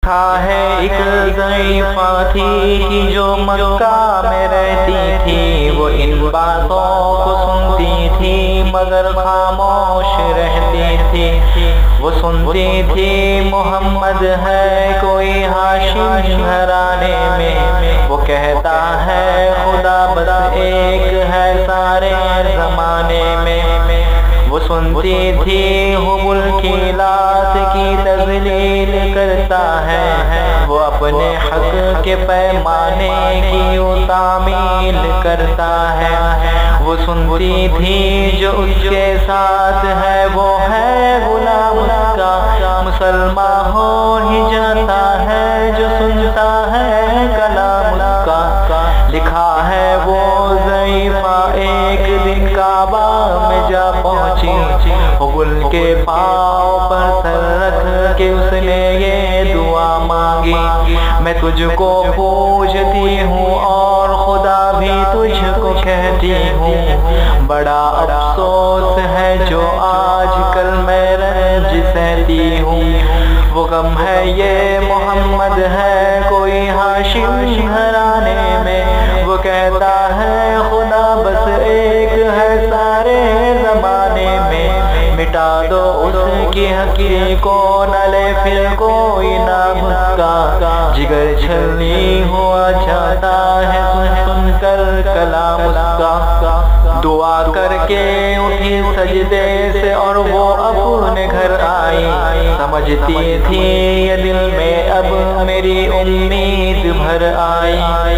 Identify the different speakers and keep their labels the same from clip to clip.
Speaker 1: ہے ایک ضعیفہ تھی جو مکہ میں رہتی تھی، وہ ان باتوں کو سنتی تھی مگر خاموش رہتی تھی۔ وہ سنتی تھی محمد ہے کوئی ہاشم گھرانے میں، وہ کہتا ہے خدا بس ایک ہے سارے زمانے میں۔ وہ سنتی تھی حبل کی لات کی تذلیل کرتا ہے، وہ اپنے حق کے پیمانے کی تعمیل کرتا ہے۔ وہ سنتی تھی جو اس کے ساتھ ہے وہ ہے غلام اس کا، مسلمان ہو ہی جاتا ہے جو سنتا ہے کلام اس کا۔ لکھا ہے وہ ضعیفہ ایک دن کعبہ میں جا پہنچی، حبل کے پاؤں پر سر رکھ کے اس نے یہ دعا مانگی، میں تجھ کو پوجتی ہوں اور خدا بھی تجھ کو کہتی ہوں، بڑا افسوس ہے جو آج کل میں رنج سہتی ہوں۔ وہ غم ہے یہ محمد ہے کوئی ہاشم گھرانے میں، وہ کہتا ہے خدا بس ایک ہے سارے زمانے میں، مٹا دو اس کی حقیر کو نہ لے پھر کوئی نام اس کا، جگر چھلنی ہوا چاہتا ہے سن کر کلام اس کا۔ دعا کر کے اٹھی سجدے سے اور وہ اپنے گھر آئی، سمجھتی تھی یہ دل میں اب میری امید بھر آئی۔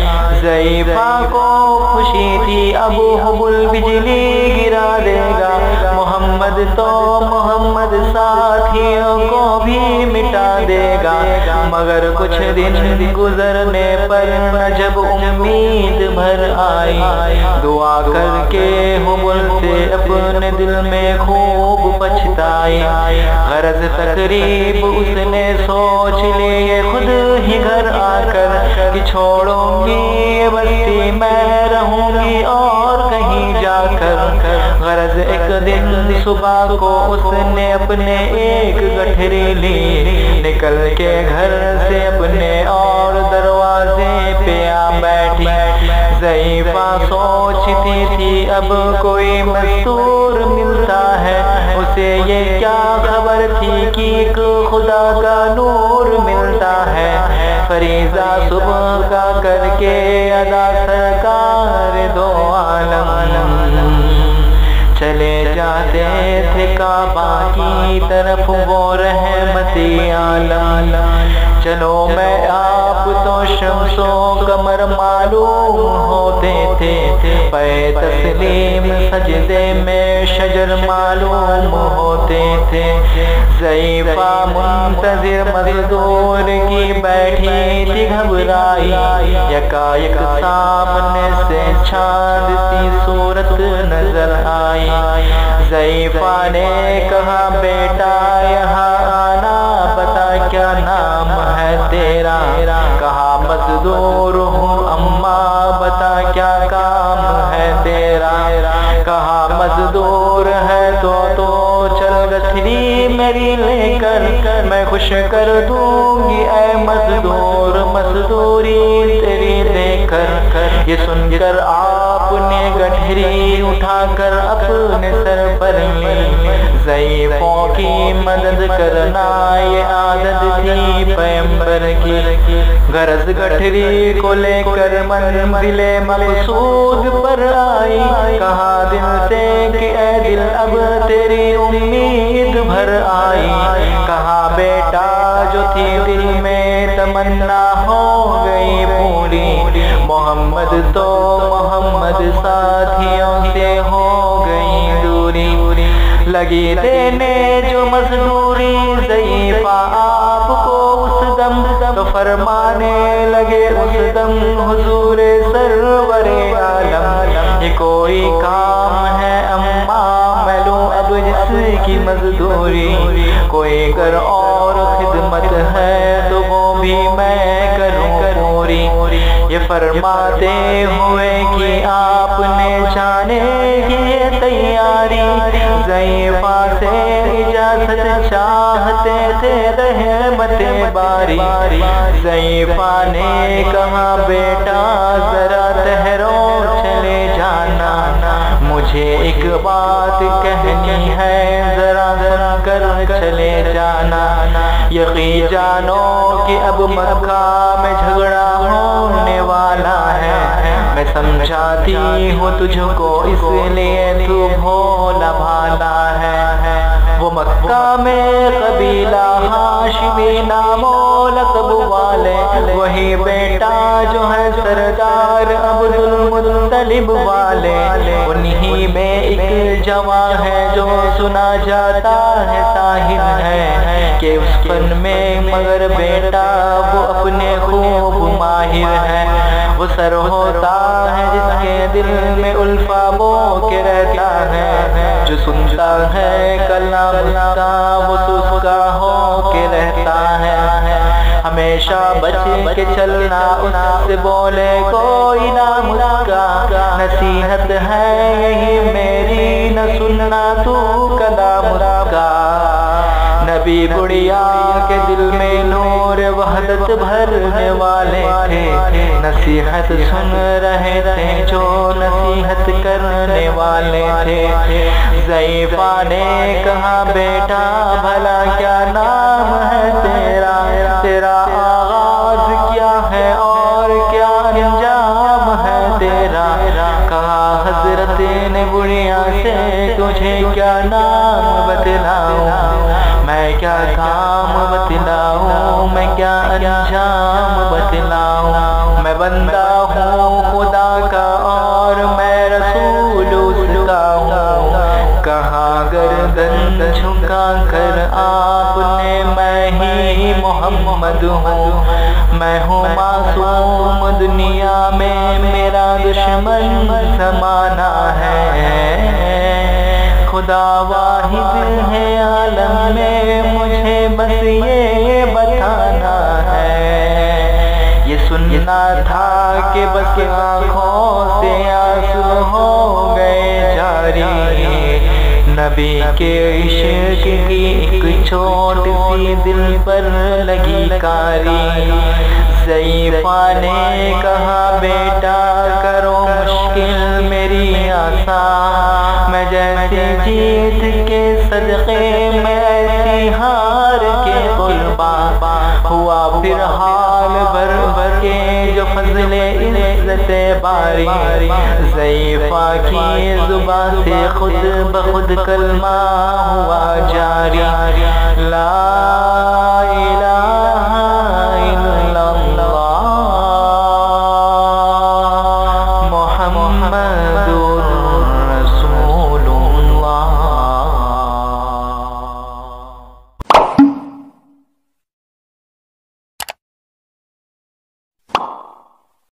Speaker 1: ضعیفہ کو خوشی تھی اب حبل بجلی گرا دے گا، محمد تو محمد ساتھیوں کو بھی مٹا دے گا، مگر کچھ دن گزرنے پر نہ جب امید بھر آئی، دعا کر کے حبل سے اپنے دل میں خوب پچھتائی۔ غرض تقریب اس نے سوچ لی خود ہی گھر آ کر کہ چھوڑوں گی یہ بستی میں رہوں گی اور کہیں جا کر۔ غرض ایک دن صبح کو اس نے اپنے ایک گٹھری لی، نکل کے گھر سے اپنے اور دروازے پہ آ بیٹھی۔ ضعیفہ سوچتی تھی اب کوئی مستور ملتا ہے، اسے یہ کیا خبر تھی کہ ایک خدا کا نور ملتا ہے۔ فریضہ صبح کا کر کے ادا سرکار دو عالم چلے جاتے تھے کعبہ کی طرف وہ رحمتی عالم۔ چلو میں آپ تو شمس و قمر معلوم ہوتے تھے، پے تسلیم سجدے میں شجر معلوم ہوتے تھے۔ ضعیفہ منتظر مزدور کی بیٹھی تھی گھبرائی، یکایک سامنے سے چاند سی صورت نظر آئی۔ ضعیفہ نے کہا بیٹا یہاں آنا، پتا کیا نام ہے تیرا؟ کہا مزدور ہوں اماں، بتا کیا کام ہے تیرا؟ کہا مزدور ہے تو چل گٹھری میری لے کر میں خوش کر دوں گی اے مزدور، مزدوری تیری دے کر۔ یہ سن کر آپ نے گٹھری اٹھا کر اپنے سر پر لی، ضعیفوں کی مدد کرنا یہ عادت تھی پیغمبر کی۔ غرض گٹھری کو لے کر منزل مقصود پر آئی، کہا دل سے کہ اے دل اب تیری امید بھر آئی۔ کہا بیٹا جو تھی دل میں تمنا ہو گئی پوری، محمد تو محمد ساتھیوں سے ہو گئی دوری۔ لگی دینے جو مزدوری ضعیفہ آپ کو اس دم، تو فرمانے لگے اس دم حضور سرور عالم، یہ کوئی کام ہے اماں میں لوں اب جس کی مزدوری، کوئی گر اور خدمت ہے تو وہ بھی میں کروں پوری۔ یہ فرماتے ہوئے کہ آپ نے جانے کی تیاری، ضعیفہ سے اجازت چاہتے تھے رحمت باری، ضعیفہ نے کہا بیٹا ذرا ٹھہرو چلے جانا، مجھے ایک بات کہنی ہے ذرا سن کر چلے جانا۔ یقین جانو کہ اب مکہ میں جھگڑا ہونے والا ہے، میں سمجھاتی ہوں تجھ کو اس لیے تو بھولا بھالا ہے۔ وہ مکہ میں قبیلہ ہاشمی نام و لقب والے، وہی بیٹا جو ہے سردار عبد المطلب والے، انہی میں ایک جوان ہے جو سنا جاتا ہے ساحر ہے کہ اس فن میں مگر بیٹا وہ اپنے خوب ماہر ہے۔ وہ سر ہوتا ہے جس کے دل میں الفا بو کے رہتا ہے، جو سنتا ہے کلام کا وہ سسکا ہو کے رہتا ہے۔ ہمیشہ بچ کے چلنا اس سے بولے کوئی نہ مسکا، نصیحت ہے یہی میری نہ سننا تو کلام کا۔ نبی گڑیا کے دل میں نور وحدت بھرنے والے تھے، نصیحت سن رہے تھے جو نصیحت کرنے والے تھے۔ ضعیفہ نے کہا بیٹا بھلا کیا نام ہے تیرا، تیرا آغاز کیا ہے اور کیا انجام ہے تیرا؟ کہا حضرت نے گڑیا سے تجھے کیا نام بتلاؤں، میں کیا کام بتلاؤں، میں کیا انجام بتلاؤں؟ میں بندہ ہوں خدا کا اور میں رسول اس کا ہوں، کہاں گردن جھکا کر آپ نے میں ہی محمد ہوں، میں ہوں معصوم دنیا میں میرا دشمن زمانہ ہے، خدا واحد ہے عالم میں مجھے بس یہ بتانا ہے۔ یہ سننا تھا کہ بس آنکھوں سے آنسو ہو گئے جاری، نبی کے عشق کی ایک چھوٹ سی دل پر لگی کاری۔ ضعیفہ نے کہا بیٹا کرو مشکل میری آسان، میں جیسے جیت کے صدقے میں ایسی ہار کے قربان ہوا، پھر حال بھر بھر کے جو فضل عزت باری۔ ضعیفہ کی زبان سے خود بخود کلمہ ہوا جاری، لا الہ